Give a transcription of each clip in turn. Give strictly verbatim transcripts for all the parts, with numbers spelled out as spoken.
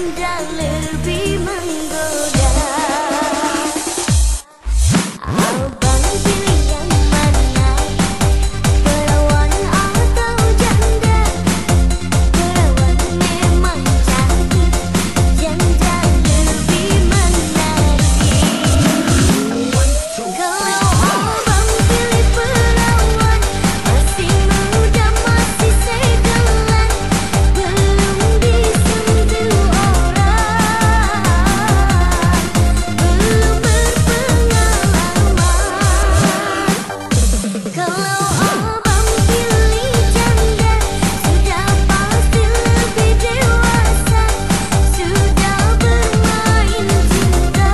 janda lebih menggoda. Abang pilih yang mana, perawan atau janda? Perawan memang cantik, janda lebih menarik. Kalau abang pilih perawan, masih muda masih segelan, belum disentuh orang, belum berpengalaman. Kalau abang pilih janda, sudah pasti lebih dewasa, sudah bermain cinta,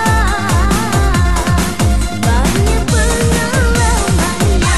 banyak pengalamannya.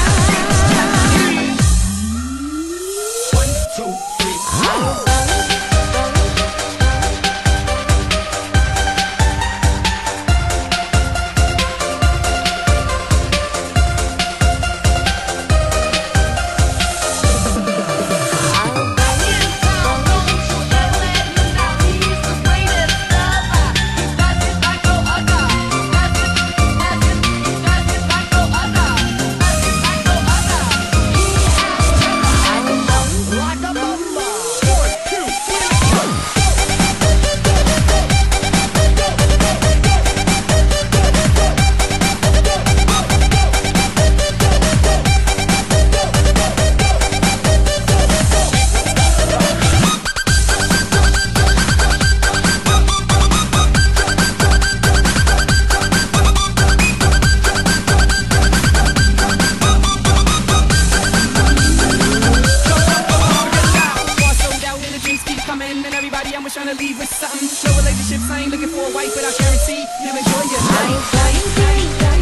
And everybody, I'm trying to leave with something. No relationships, I ain't looking for a wife, but I guarantee you'll enjoy your life. Abang pilih